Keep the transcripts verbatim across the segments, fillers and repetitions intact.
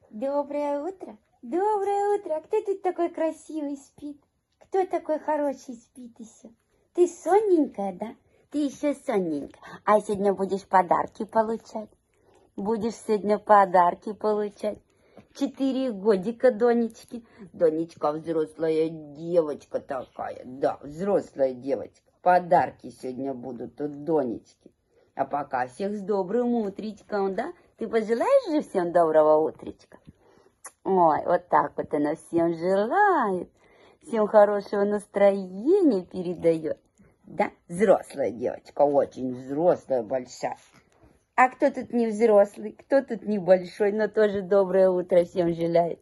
Доброе утро. Доброе утро. А кто тут такой красивый спит? Кто такой хороший спит еще? Ты сонненькая, да? Ты еще сонненькая. А сегодня будешь подарки получать. Будешь сегодня подарки получать. Четыре годика, Донечки. Донечка взрослая девочка такая. Да, взрослая девочка. Подарки сегодня будут от Донечки. А пока всех с добрым утречком, да? Ты пожелаешь же всем доброго утречка? Ой, вот так вот она всем желает. Всем хорошего настроения передает. Да, взрослая девочка, очень взрослая, большая. А кто тут не взрослый, кто тут не большой, но тоже доброе утро всем желает.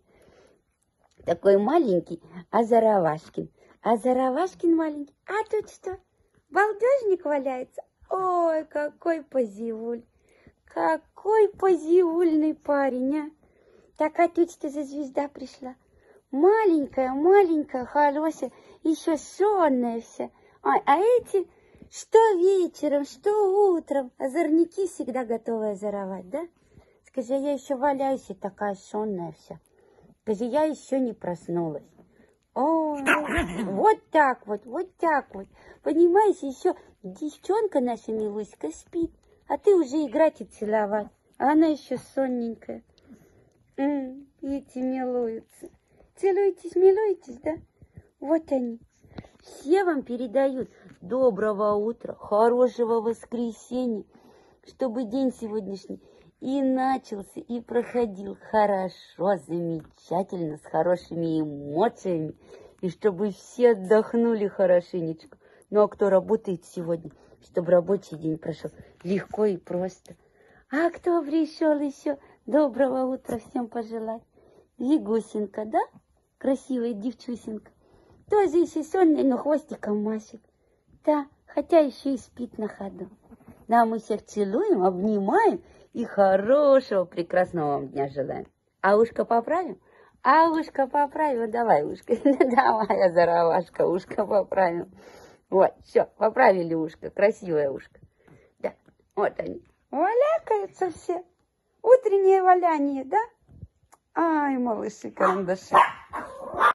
Такой маленький Азаравашкин. Азаравашкин маленький. А тут что? Балдежник валяется. Ой, какой позивуль. Какой позивульный парень, а. Так, а тут что за звезда пришла? Маленькая, маленькая, хорошая, еще сонная вся. Ой, а эти, что вечером, что утром, озорники всегда готовы озоровать, да? Скажи, я еще валяюсь и такая сонная вся. Скажи, я еще не проснулась. Ой, вот так вот, вот так вот. Понимаешь, еще девчонка наша Милуська спит, а ты уже играть и целовать. А она еще сонненькая. М-м, эти милуются. Целуйтесь, милуйтесь, да? Вот они. Все вам передают доброго утра, хорошего воскресенья, чтобы день сегодняшний и начался, и проходил хорошо, замечательно, с хорошими эмоциями, и чтобы все отдохнули хорошенечко. Ну, а кто работает сегодня, чтобы рабочий день прошел легко и просто. А кто пришел еще доброго утра всем пожелать? Вигусенька, да? Красивая девчусенька. Тоже еще сонная, но хвостиком машет. Да, хотя еще и спит на ходу. Да, мы всех целуем, обнимаем и хорошего, прекрасного вам дня желаем. А ушко поправим? А ушко поправим? Давай ушко. Давай, Азаравашка, ушко поправим. Вот, все, поправили ушко. Красивое ушко. Да, вот они. Валякаются все. Утреннее валяние, да? Ай, малыши карандаши.